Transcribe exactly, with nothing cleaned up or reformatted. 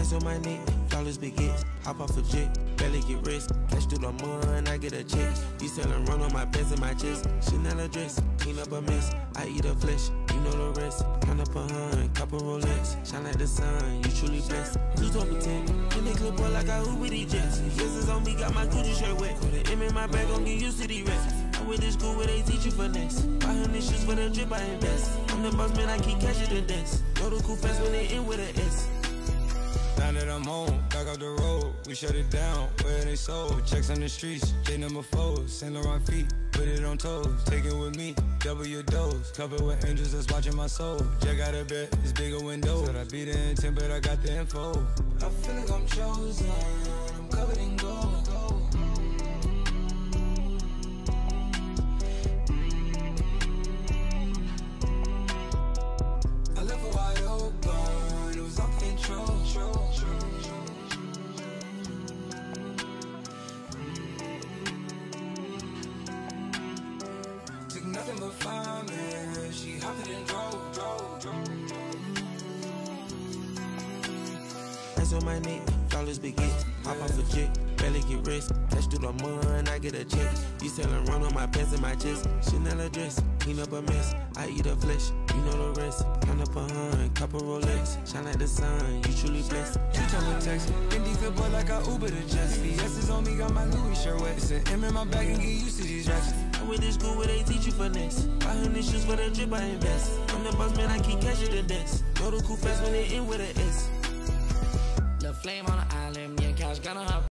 Ice on my neck, flawless baguettes. Hop off a jet, barely get rest. Cash through the mud, I get a check. You sellin' run on my pants and my chest. Chanel dress, clean up a mess. I eat her flesh, you know the rest. Count up a hun, couple Rolex. Shine like the sun, you truly blessed. Two top of ten, in the clip boy like I Uber these jets. Yes, it's on me, got my Gucci shirt wet. Put an M in my bag, gon' get used to these rest. I'm with this school where they teach you finesse. Buy hundred shoes for the drip, I invest. I'm the boss man, I keep cashing the desk. Know the cool fast when they end with an S. Now that I'm home, back off the road, we shut it down, where they sold. Checks on the streets, J number four, Saint Laurent feet, put it on toes. Take it with me, double your dose. Covered with angels that's watching my soul. Jack out of bed, it's bigger window. Said I be the intent, but I got the info. I feel like I'm chosen, I'm covered in gold. I left it wide open, it was off control. Nothing but fun, man. She hopped and drove, drove, drove. Ice on my neck, flawless baguettes. Hop off a jet, barely get rest. Cash through the mud, I get a check. You sellin' run on my pants and my chest. Chanel dress, clean up a mess. I eat her flesh, you know the rest. Count up a hun, couple Rolex. Shine like the sun, you truly blessed. You tell me text, in these good boy like I Uber to Jess. Yes, it's on me, got my Louis shirt wet. It's an M in my bag and get used to these racks. With this school where they teach you finesse. Buy hundred shoes for the drip, I invest. I'm the boss man, I keep cashing the desk. Know the cool fast when they end with an S. The flame on the island, me and Cash gonna hop.